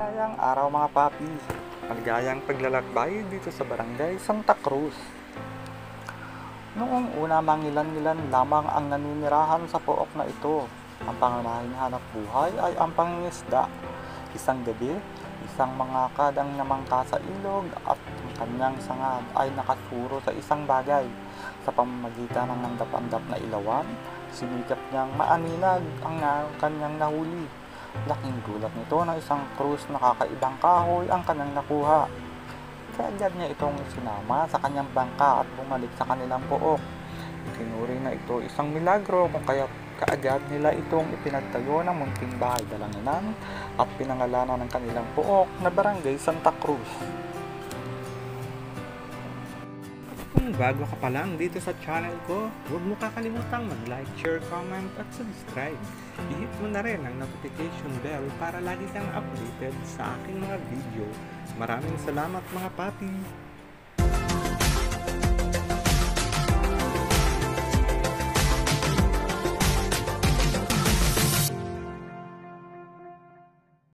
Maligayang araw mga papi. Maligayang paglalakbay dito sa Barangay Santa Cruz. Noong una mangilan-ngilan lamang ang naninirahan sa pook na ito. Ang pangunahing hanap buhay ay ang pangingisda. Isang gabi, isang mangakad ang namangka sa ilog at ang kanyang sangad ay nakasuro sa isang bagay. Sa pamamagitan ng nandap-andap na ilawan, sinikap niyang maaninag ang kanyang nahuli. Laking gulat nito na isang krus na kakaibang kahoy ang kanyang nakuha. Kaagad niya itong sinama sa kanyang bangka at bumalik sa kanilang pook. Itinuri na ito isang milagro kung kaya kaagad nila itong ipinagtayo ng munting bahay dalanginan at pinangalanan ng kanilang pook na Barangay Santa Cruz. Kung bago ka pa lang dito sa channel ko, huwag mo kakalimutang mag-like, share, comment at subscribe. I-hit mo na rin ang notification bell para lagi kang updated sa aking mga video. Maraming salamat mga papi!